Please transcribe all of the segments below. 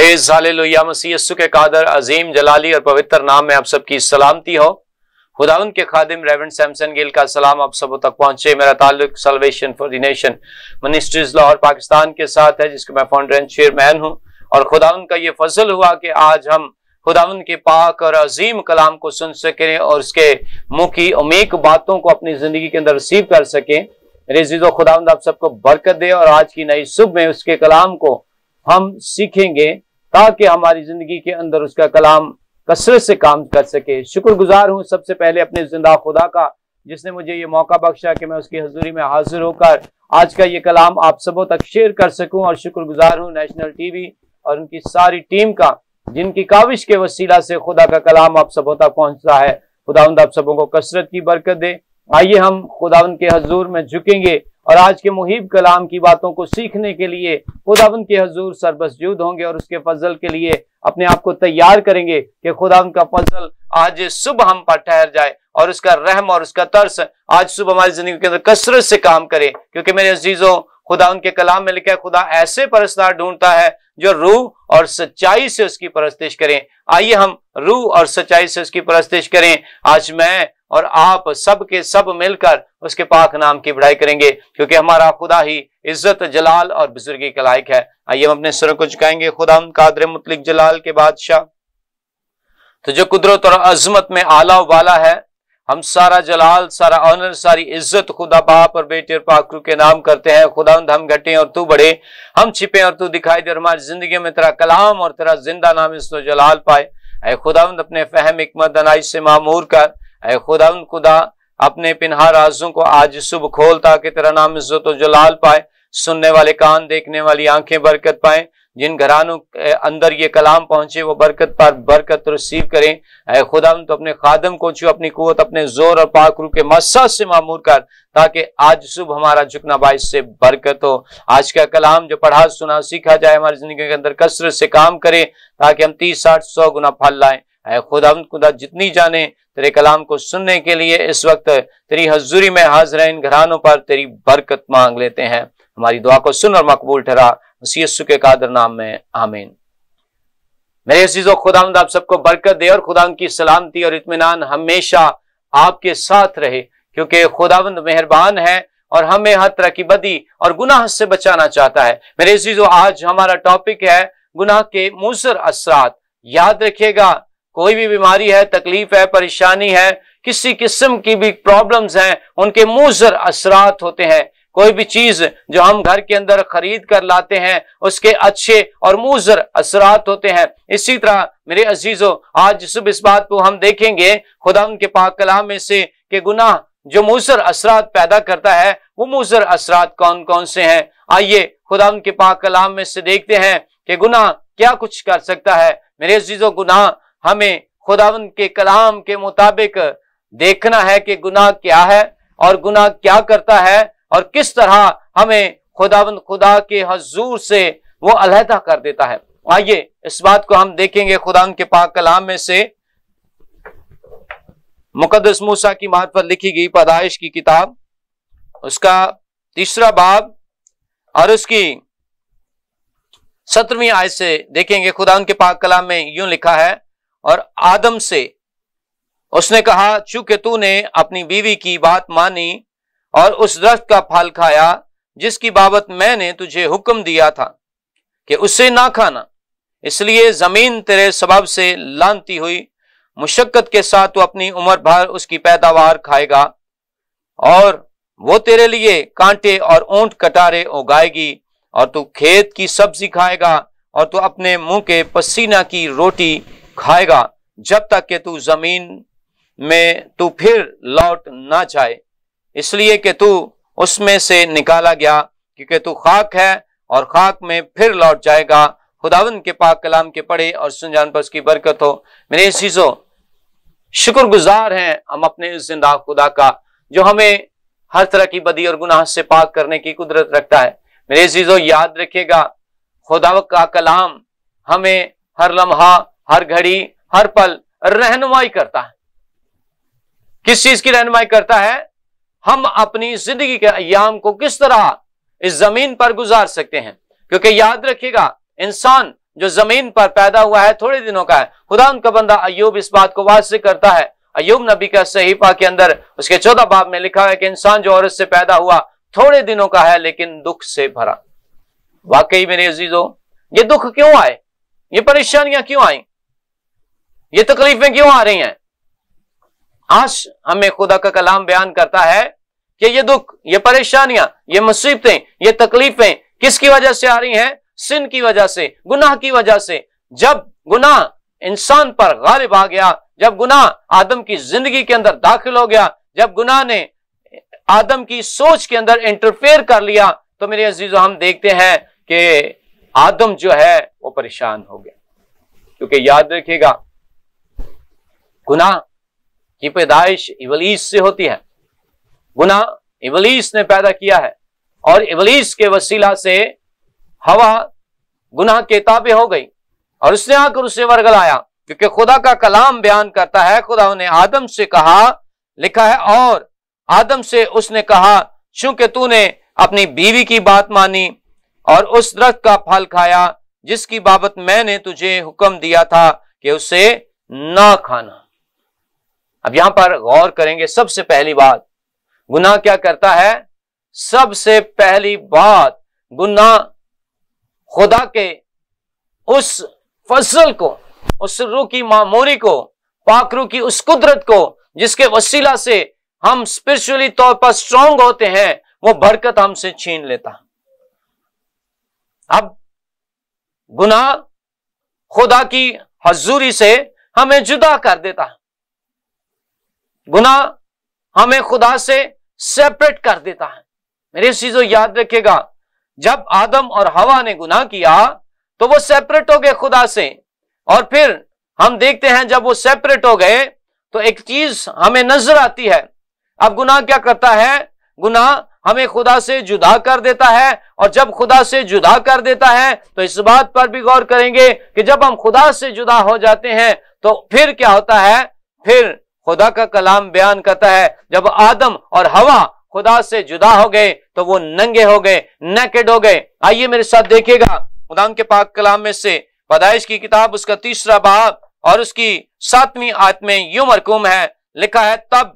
Praise hallelujah. मसीह यीशु के कादर अजीम जलाली और पवित्र नाम में आप सबकी सलामती हो। खुदावंद के खादिम रेवरेंड सैमसन गिल का सलाम आप सबों तक पहुंचे। मेरा ताल्लुक salvation for the nation ministries Lahore Pakistan के साथ है, जिसके मैं फाउंडर एंड चेयरमैन हूं। और खुदावंद का ये फजल हुआ कि आज हम खुदावंद के पाक और अजीम कलाम को सुन सकें और उसके मुंह की अमीक बातों को अपनी जिंदगी के अंदर रिसीव कर सकें। मेरे अजीजों, खुदावंद आप सबको बरकत दे और आज की नई सुबह में उसके कलाम को हम सीखेंगे ताकि हमारी जिंदगी के अंदर उसका कलाम कसरत से काम कर सके। शुक्रगुजार हूं सबसे पहले अपने जिंदा खुदा का, जिसने मुझे ये मौका बख्शा कि मैं उसकी हजूरी में हाजिर होकर आज का ये कलाम आप सबों तक शेयर कर सकूं। और शुक्रगुजार हूं नेशनल टीवी और उनकी सारी टीम का, जिनकी काविश के वसीला से खुदा का कलाम आप सबों तक पहुंचता है। खुदावंद आप सबों को कसरत की बरकत दे। आइए हम खुदावंद के हजूर में झुकेंगे और आज के मुहिब कलाम की बातों को सीखने के लिए खुदावंद के हजूर सरबसजूद होंगे और उसके फजल के लिए अपने आप को तैयार करेंगे कि खुदावंद का फजल आज सुबह हम पर ठहर जाए और उसका रहम और उसका तरस आज सुबह हमारी जिंदगी के अंदर कसरत से काम करे। क्योंकि मेरे अजीजों, खुदावंद के कलाम में लिखा है, खुदा ऐसे परस्तार ढूंढता है जो रूह और सच्चाई से उसकी परस्तिश करें। आइए हम रूह और सच्चाई से उसकी परस्तिश करें। आज मैं और आप सब के सब मिलकर उसके पाक नाम की बड़ाई करेंगे, क्योंकि हमारा खुदा ही इज्जत जलाल और बुजुर्गी के लायक है। आइए हम अपने सरों को झुकाएंगे। खुदावंद कादर मुतलिक जलाल के बादशाह, तो जो कुदरत और अजमत में आला वाला है, हम सारा जलाल, सारा ऑनर, सारी इज्जत खुदा बाप और बेटे और पाकरू के नाम करते हैं। खुदावंद हम घटे और तू बढ़े, हम छिपे और तू दिखाई दे, और हमारी जिंदगी में तेरा कलाम और तेरा जिंदा नाम इज्जत जलाल पाए। ऐ खुदावंद अपने फहम हिकमत दनाई से मामूर कर। ऐ खुदावंद खुदा अपने पिनहा राजों को आज सुबह खोल ताकि तेरा नाम इज्जत और जलाल पाए। सुनने वाले कान, देखने वाली आंखें बरकत पाए। जिन घरानों के अंदर ये कलाम पहुंचे वो बरकत पर बरकत रिसीव करें। ऐ खुदावंद तो अपने खादम को छू, अपनी कुव्वत, अपने जोर और पाक रूह के मस्सा से मामूर कर, ताकि आज सुबह हमारा झुकना बाइस से बरकत हो। आज का कलाम जो पढ़ा सुना सीखा जाए, हमारी जिंदगी के अंदर कसरत से काम करे, ताकि हम 30, 60, 100 गुना फल लाएं। ऐ खुदावंद खुदा जितनी जाने तेरे कलाम को सुनने के लिए इस वक्त तेरी हजूरी में हाजिर हैं, इन घरानों पर तेरी बरकत मांग लेते हैं। हमारी दुआ को सुन और मकबूल ठहरा, मसीह यीशु के कादर नाम में, आमीन। मेरे अजीजों, खुदावंद आप सबको बरकत दे और खुदावंद की सलामती और इत्मीनान हमेशा आपके साथ रहे, क्योंकि खुदावंद मेहरबान है और हमें हर तरह की बदी और गुनाह से बचाना चाहता है। मेरे अजीजों, आज हमारा टॉपिक है गुनाह के मुज़र असरात। याद रखिएगा, कोई भी बीमारी है, तकलीफ है, परेशानी है, किसी किस्म की भी प्रॉब्लम्स हैं, उनके मुज़र असरात होते हैं। कोई भी चीज जो हम घर के अंदर खरीद कर लाते हैं, उसके अच्छे और मुज़र असरात होते हैं। इसी तरह मेरे अजीजों, आज सुबह इस बात को हम देखेंगे खुदावंद के पाक कलाम में से कि गुनाह जो मुज़र असरात पैदा करता है, वो मुज़र असरात कौन कौन से हैं। आइए खुदावंद के पाक कलाम में से देखते हैं कि गुनाह क्या कुछ कर सकता है। मेरे अजीजों, गुनाह हमें खुदावंद के कलाम के मुताबिक देखना है कि गुनाह क्या है और गुनाह क्या करता है और किस तरह हमें खुदावंद खुदा के हजूर से वो अलहदा कर देता है। आइए इस बात को हम देखेंगे खुदावंद के पाक कलाम में से। मुकद्दस मूसा की मार्फत लिखी गई पैदाइश की किताब, उसका 3 बाब और उसकी 17वीं आयत से देखेंगे। खुदावंद के पाक कलाम में यूं लिखा है, और आदम से उसने कहा, चूंकि तूने अपनी बीवी की बात मानी और उस दरख्त का फल खाया जिसकी बाबत मैंने तुझे हुक्म दिया था कि उससे ना खाना, इसलिए जमीन तेरे सबब से लानती हुई। मुशक्कत के साथ तू अपनी उम्र भर उसकी पैदावार खाएगा और वो तेरे लिए कांटे और ऊंट कटारे उगाएगी, और तू खेत की सब्जी खाएगा और तू अपने मुंह के पसीना की रोटी खाएगा, जब तक कि तू जमीन में तू फिर लौट ना जाए, इसलिए कि तू उसमें से निकाला गया, क्योंकि तू खाक है और खाक में फिर लौट जाएगा। खुदावंद के पाक कलाम के पढ़े और सुन जान पर उसकी बरकत हो। मेरे अजीजों, शुक्रगुजार हैं हम अपने इस जिंदा खुदा का, जो हमें हर तरह की बदी और गुनाह से पाक करने की कुदरत रखता है। मेरे अजीजों, याद रखिएगा, खुदा का कलाम हमें हर लम्हा, हर घड़ी, हर पल रहनुमाई करता है। किस चीज की रहनुमाई करता है? हम अपनी जिंदगी के अय्याम को किस तरह इस जमीन पर गुजार सकते हैं। क्योंकि याद रखिएगा, इंसान जो जमीन पर पैदा हुआ है थोड़े दिनों का है। खुदा उनका बंदा अय्यूब इस बात को वाज़ करता है। अय्यूब नबी का सहीफा के अंदर उसके 14 बाब में लिखा है कि इंसान जो औरत से पैदा हुआ थोड़े दिनों का है लेकिन दुख से भरा। वाकई मेरे अजीजों, ये दुख क्यों आए, ये परेशानियां क्यों आई, ये तकलीफें क्यों आ रही हैं? आज हमें खुदा का कलाम बयान करता है कि ये दुख, ये परेशानियां, ये मुसीबतें, ये तकलीफें किसकी वजह से आ रही हैं? सिन की वजह से, गुनाह की वजह से। जब गुनाह इंसान पर गालिब आ गया, जब गुनाह आदम की जिंदगी के अंदर दाखिल हो गया, जब गुनाह ने आदम की सोच के अंदर इंटरफेयर कर लिया, तो मेरे अजीजों हम देखते हैं कि आदम जो है वो परेशान हो गया। क्योंकि याद रखिएगा, गुनाह की पैदाइश इबलीस से होती है। गुनाह इबलीस ने पैदा किया है और इबलीस के वसीला से हवा गुनाह के ताबे हो गई और उसने आकर उसे वर्गलाया। क्योंकि खुदा का कलाम बयान करता है, खुदा ने आदम से कहा, लिखा है, और आदम से उसने कहा, चूंकि तूने अपनी बीवी की बात मानी और उस दरख्त का फल खाया जिसकी बाबत मैंने तुझे हुक्म दिया था कि उसे ना खाना। अब यहां पर गौर करेंगे, सबसे पहली बात गुनाह क्या करता है? सबसे पहली बात, गुनाह खुदा के उस फजल को, उस रूह की मामूरी को, पाक रूह की उस कुदरत को जिसके वसीला से हम स्पिरिचुअली तौर पर स्ट्रांग होते हैं, वो बरकत हमसे छीन लेता। अब गुनाह खुदा की हजूरी से हमें जुदा कर देता है, गुनाह हमें खुदा से सेपरेट कर देता है। मेरे चीजों याद रखिएगा, जब आदम और हवा ने गुनाह किया तो वो सेपरेट हो गए खुदा से, और फिर हम देखते हैं जब वो सेपरेट हो गए तो एक चीज हमें नजर आती है। अब गुनाह क्या करता है? गुनाह हमें खुदा से जुदा कर देता है, और जब खुदा से जुदा कर देता है तो इस बात पर भी गौर करेंगे कि जब हम खुदा से जुदा हो जाते हैं तो फिर क्या होता है? फिर खुदा का कलाम बयान करता है, जब आदम और हवा खुदा से जुदा हो गए तो वो नंगे हो गए, नेकेड हो गए। आइए मेरे साथ देखिएगा, खुदा के पाक कलाम में से पैदाइश की किताब उसका 3 बाब और उसकी 7वीं आयत में यूं मरकूम है, लिखा है, तब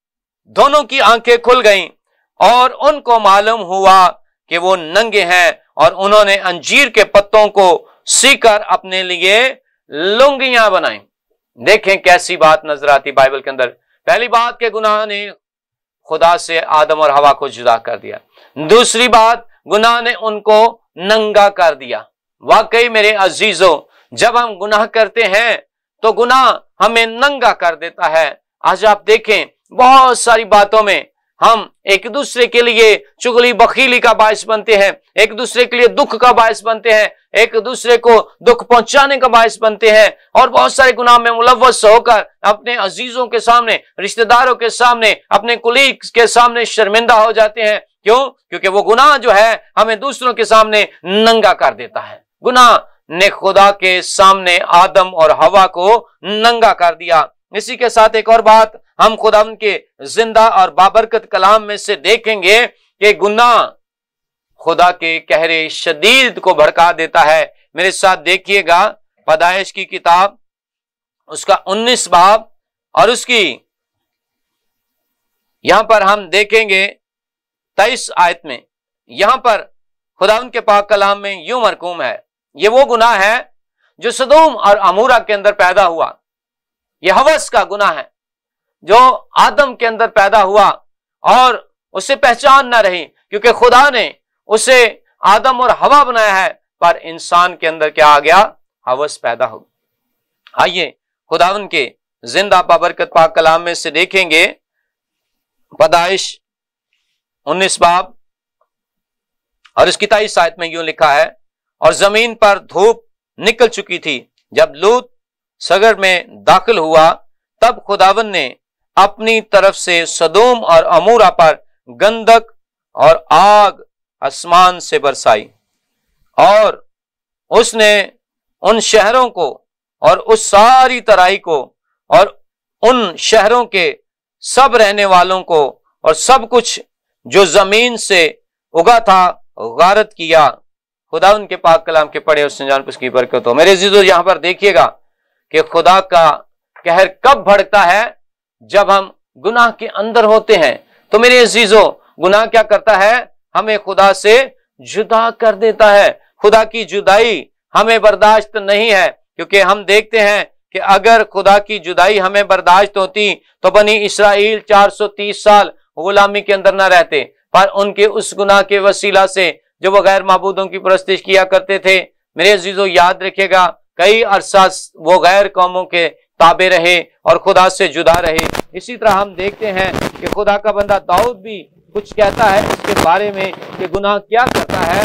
दोनों की आंखें खुल गईं और उनको मालूम हुआ कि वो नंगे हैं, और उन्होंने अंजीर के पत्तों को सीकर अपने लिए लुंगियां बनाई। देखें कैसी बात नजर आती बाइबल के अंदर। पहली बात के गुनाह ने खुदा से आदम और हवा को जुदा कर दिया। दूसरी बात, गुनाह ने उनको नंगा कर दिया। वाकई मेरे अजीजों, जब हम गुनाह करते हैं तो गुनाह हमें नंगा कर देता है। आज आप देखें, बहुत सारी बातों में हम एक दूसरे के लिए चुगली बखीली का बायस बनते हैं, एक दूसरे के लिए दुख का बायस बनते हैं, एक दूसरे को दुख पहुंचाने का बायस बनते हैं, और बहुत सारे गुनाह में मुलव्वस होकर अपने अजीजों के सामने, रिश्तेदारों के सामने, अपने कुलीग्स के सामने शर्मिंदा हो जाते हैं। क्यों? क्योंकि वो गुनाह जो है हमें दूसरों के सामने नंगा कर देता है। गुनाह ने खुदा के सामने आदम और हवा को नंगा कर दिया। इसी के साथ एक और बात हम खुदा के जिंदा और बाबरकत कलाम में से देखेंगे कि गुनाह खुदा के कहरे शदीद को भड़का देता है। मेरे साथ देखिएगा, पैदाइश की किताब उसका 19 बाब और उसकी यहां पर हम देखेंगे 23 आयत में, यहां पर खुदा के पाक कलाम में यूं मरकूम है, ये वो गुनाह है जो सदोम और अमूरा के अंदर पैदा हुआ। यह हवस का गुनाह है जो आदम के अंदर पैदा हुआ और उसे पहचान न रही, क्योंकि खुदा ने उसे आदम और हवा बनाया है, पर इंसान के अंदर क्या आ गया? हवस पैदा हो गई। आइए खुदावन के जिंदा बाबरकत पाक कलाम में से देखेंगे, पैदाइश 19 बाब और इसकी 23 आयत में यूं लिखा है, और जमीन पर धूप निकल चुकी थी जब लूत सगर में दाखिल हुआ, तब खुदावन ने अपनी तरफ से सदोम और अमूरा पर गंधक और आग आसमान से बरसाई, और उसने उन शहरों को और उस सारी तराई को और उन शहरों के सब रहने वालों को और सब कुछ जो जमीन से उगा था गारत किया, खुदा उनके पाक कलाम के पढ़े उसने जान पर उसकी बरकत हो। मेरे अजीजों, यहां पर देखिएगा कि खुदा का कहर कब भड़कता है, जब हम गुनाह के अंदर होते हैं। तो मेरे अजीजों, गुनाह क्या करता है, हमें खुदा से जुदा कर देता है। खुदा की जुदाई हमें बर्दाश्त नहीं है, क्योंकि हम देखते हैं कि अगर खुदा की जुदाई हमें बर्दाश्त होती तो बनी इस्राएल 430 साल गुलामी के अंदर न रहते। पर उनके उस गुनाह के वसीला से जो वो गैर माबूदों की परस्तिश किया करते थे, मेरे अजीजों याद रखिएगा, कई अरसा वो गैर कौमों के ताबे रहे और खुदा से जुदा रहे। इसी तरह हम देखते हैं कि खुदा का बंदा दाऊद भी कुछ कहता है इसके बारे में कि गुनाह क्या करता है।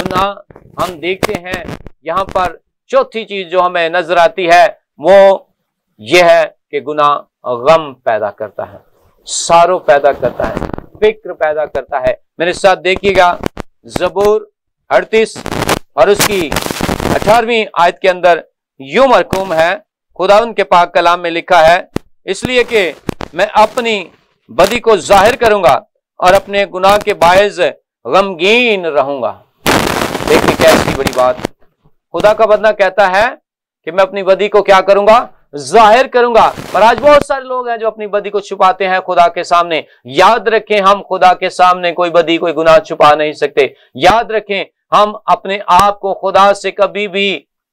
गुनाह हम देखते हैं यहाँ पर चौथी चीज जो हमें नजर आती है वो ये है कि गुनाह गम पैदा करता है, सारो पैदा करता है, फिक्र पैदा करता है। मेरे साथ देखिएगा ज़बूर 38 और उसकी 18वीं आयत के अंदर यूं मरकूम है, खुदावंद के पाक कलाम में लिखा है, इसलिए कि मैं अपनी बदी को जाहिर करूंगा और अपने गुनाह के बायस गमगीन रहूंगा। देखिए कैसी बड़ी बात, खुदा का बंदा कहता है कि मैं अपनी बदी को क्या करूंगा, जाहिर करूंगा। पर आज बहुत सारे लोग हैं जो अपनी बदी को छुपाते हैं खुदा के सामने। याद रखें, हम खुदा के सामने कोई बदी कोई गुनाह छुपा नहीं सकते। याद रखें, हम अपने आप को खुदा से कभी भी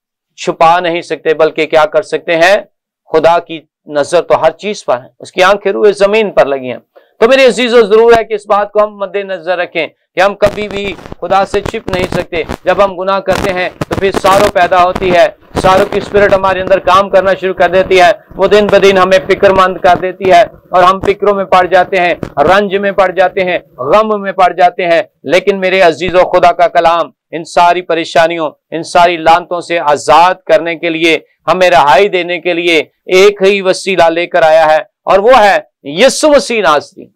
छुपा नहीं सकते, बल्कि क्या कर सकते हैं, खुदा की नजर तो हर चीज पर है, उसकी आंखें रूए जमीन पर लगी हैं। तो मेरे अजीजों, जरूर है कि इस बात को हम मद्देनजर रखें कि हम कभी भी खुदा से छिप नहीं सकते। जब हम गुनाह करते हैं तो फिर सारो पैदा होती है, सारों की स्पिरिट हमारे अंदर काम करना शुरू कर देती है। वो दिन ब दिन हमें फिक्रमंद कर देती है और हम फिक्रों में पड़ जाते हैं, रंज में पड़ जाते हैं, गम में पड़ जाते हैं। लेकिन मेरे अजीजों, खुदा का कलाम इन सारी परेशानियों, इन सारी लानतों से आजाद करने के लिए, हमें रहाई देने के लिए एक ही वसीला लेकर आया है, और वो है यीशु मसीह नासरी।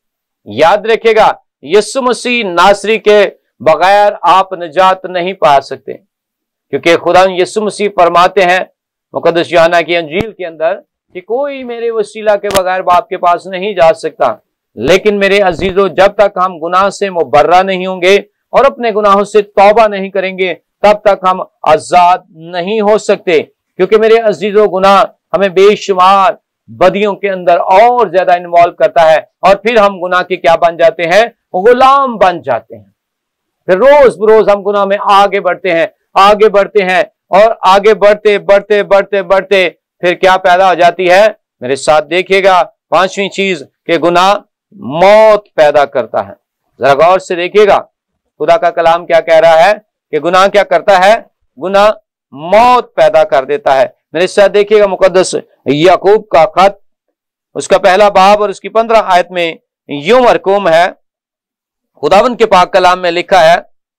याद रखिएगा, यीशु मसीह नासरी के बगैर आप निजात नहीं पा सकते, क्योंकि खुदा यीशु मसीह फरमाते हैं मुकद्दस यूहन्ना की अंजील के अंदर कि कोई मेरे वसीला के बगैर बाप के पास नहीं जा सकता। लेकिन मेरे अजीजों, जब तक हम गुनाह से मुबर्रा नहीं होंगे और अपने गुनाहों से तौबा नहीं करेंगे, तब तक हम आजाद नहीं हो सकते। क्योंकि मेरे अजीजों, गुनाह हमें बेशुमार बदियों के अंदर और ज्यादा इन्वॉल्व करता है, और फिर हम गुनाह के क्या बन जाते हैं, गुलाम बन जाते हैं। फिर रोज बरोज हम गुनाह में आगे बढ़ते हैं, आगे बढ़ते हैं, और आगे बढ़ते बढ़ते बढ़ते बढ़ते फिर क्या पैदा हो जाती है। मेरे साथ देखिएगा, पांचवी चीज कि गुनाह मौत पैदा करता है। जरा गौर से देखिएगा, खुदा का कलाम क्या कह रहा है कि गुनाह क्या करता है, गुनाह मौत पैदा कर देता है। मेरे साथ देखिएगा मुकद्दस याकूब का खत, उसका पहला बाब और उसकी 15 आयत में यूं मरकूम है, खुदावंद के पाक कलाम में लिखा है,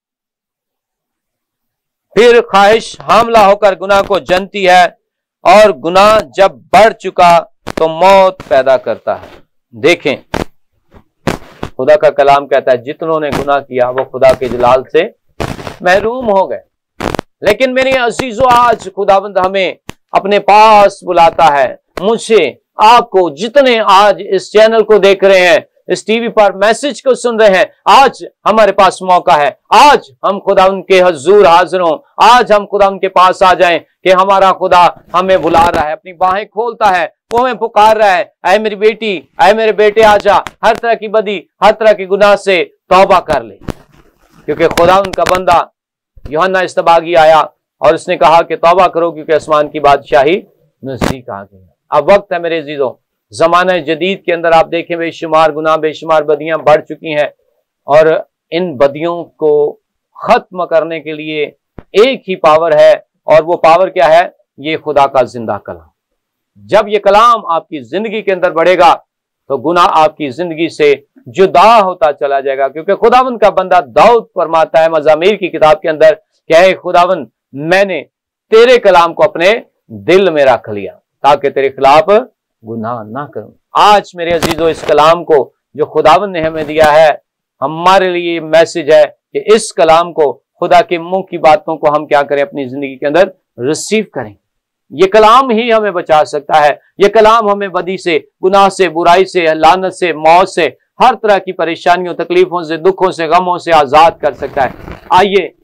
फिर ख्वाहिश हामला होकर गुनाह को जनती है, और गुनाह जब बढ़ चुका तो मौत पैदा करता है। देखें, खुदा का कलाम कहता है जितनों ने गुनाह किया वो खुदा के जलाल से महरूम हो गए। लेकिन मेरे अजीजों, आज खुदावंद हमें अपने पास बुलाता है, मुझे, आपको, जितने आज इस चैनल को देख रहे हैं, इस टीवी पर मैसेज को सुन रहे हैं, आज हमारे पास मौका है। आज हम खुदा उनके हजूर हाजिर हों, आज हम खुदा उनके पास आ जाएं कि हमारा खुदा हमें बुला रहा है, अपनी बाहें खोलता है, वो हमें पुकार रहा है, ऐ मेरी बेटी, ऐ मेरे बेटे आजा, हर तरह की बदी, हर तरह की गुनाह से तौबा कर ले। क्योंकि खुदा उनका बंदा यूहन्ना इस्तबागी आया और उसने कहा कि तौबा करो क्योंकि आसमान की बादशाही नजदीक आ गई। अब वक्त है मेरे अजीजों, जमाना जदीद के अंदर आप देखें बेशुमार गुनाह, बेशुमार बदियां बढ़ चुकी हैं, और इन बदियों को खत्म करने के लिए एक ही पावर है, और वो पावर क्या है, ये खुदा का जिंदा कलाम। जब ये कलाम आपकी जिंदगी के अंदर बढ़ेगा तो गुनाह आपकी जिंदगी से जुदा होता चला जाएगा। क्योंकि खुदावंद का बंदा दाऊद फरमाता है मज़ामीर की किताब के अंदर, क्या है, खुदावंद मैंने तेरे कलाम को अपने दिल में रख लिया ताकि तेरे खिलाफ गुनाह ना करूं। आज मेरे अजीजों, इस कलाम को जो खुदावंद ने हमें दिया है, हमारे लिए मैसेज है कि इस कलाम को, खुदा के मुंह की बातों को हम क्या करें, अपनी जिंदगी के अंदर रिसीव करें। ये कलाम ही हमें बचा सकता है। ये कलाम हमें बदी से, गुनाह से, बुराई से, लानत से, मौत से, हर तरह की परेशानियों, तकलीफों से, दुखों से, गमों से आजाद कर सकता है। आइए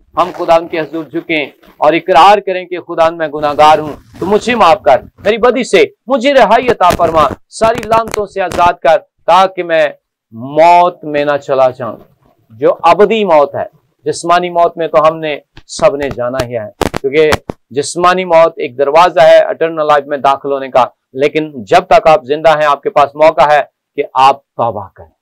हम खुदा के हजूर झुकें और इकरार करें कि खुदा मैं गुनाहगार हूं, तो मुझे माफ कर, मेरी बदी से मुझे रिहाई अता फरमा, सारी लानतों से आजाद कर, ताकि मैं मौत में ना चला जाऊं, जो अबदी मौत है। जिस्मानी मौत में तो हमने सबने जाना ही है, क्योंकि जिस्मानी मौत एक दरवाजा है अटर्नल लाइफ में दाखिल होने का, लेकिन जब तक आप जिंदा हैं आपके पास मौका है कि आप तौबा करें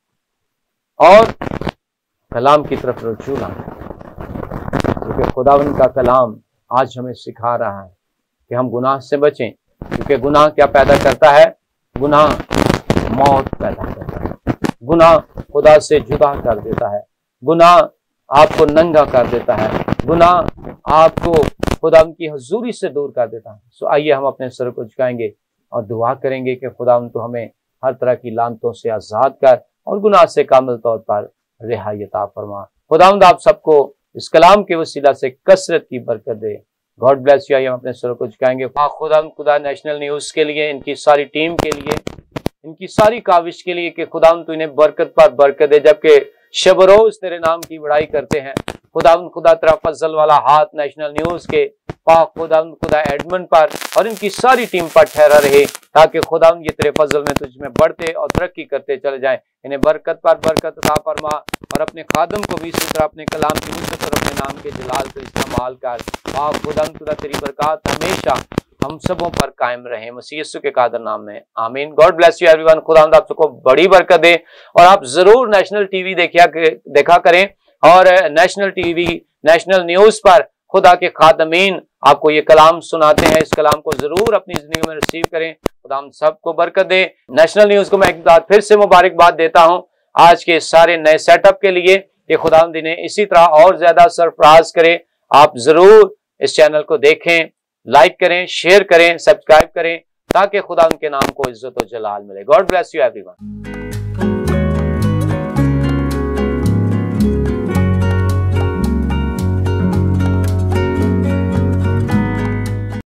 और कलाम की तरफ रुजू लाएं, क्योंकि खुदावंद का कलाम आज हमें सिखा रहा है कि हम गुनाह से बचें, क्योंकि गुनाह क्या पैदा करता है? गुनाह मौत पैदा करता है, गुनाह खुदा से जुदा कर देता है, गुनाह आपको नंगा कर देता है, गुनाह आपको खुदा की हजूरी से दूर कर देता है। सो आइए हम अपने सर को झुकाएंगे और दुआ करेंगे कि खुदा तो हमें हर तरह की लानतों से आजाद कर और गुनाह से कामिल तौर पर रिहाई अता फरमा। खुदावंद आप सबको इस कलाम के वसीला से कसरत की बरकत दे। God bless you. आइए हम अपने सर को झुकाएंगे। खुदा नेशनल न्यूज के लिए, इनकी सारी टीम के लिए, इनकी सारी काविश के लिए कि खुदावंद तू इन्हें बरकत पर बरकत दे, जबकि शब रोज तेरे नाम की बड़ाई करते हैं। खुदा तेरा फजल वाला हाथ नेशनल न्यूज के पाक खुदा एडमंड पर और इनकी सारी टीम पर ठहरा रहे, ताकि खुदा ये तेरे फजल में तुझ में बढ़ते और तरक्की करते चले जाएं। इन्हें बरकत पर बरकत अता फरमा और अपने खादम को भी इसी तरह अपने कलाम की नुसरत और अपने नाम के जलाल को इस्तेमाल कर। पाक खुदा तेरी बरकत हमेशा हम सबों पर कायम रहे, मसीह यीशु के कादर नाम में, आमीन। God bless you everyone. खुदा आप सबको बड़ी बरकत दे और आप जरूर नेशनल टीवी देखा करें और नेशनल टीवी नेशनल न्यूज पर खुदा के खादमीन आपको ये कलाम सुनाते हैं। इस कलाम को जरूर अपनी जिंदगी में रिसीव करें। खुदा हम सबको बरकत दे। नेशनल न्यूज को मैं एक बार फिर से मुबारकबाद देता हूं आज के सारे नए सेटअप के लिए कि खुदा इन्हें इसी तरह और ज्यादा सरफराज करे। आप जरूर इस चैनल को देखें, लाइक करें, शेयर करें, सब्सक्राइब करें, ताकि खुदा उनके नाम को इज्जत और जलाल मिले। God bless you everyone.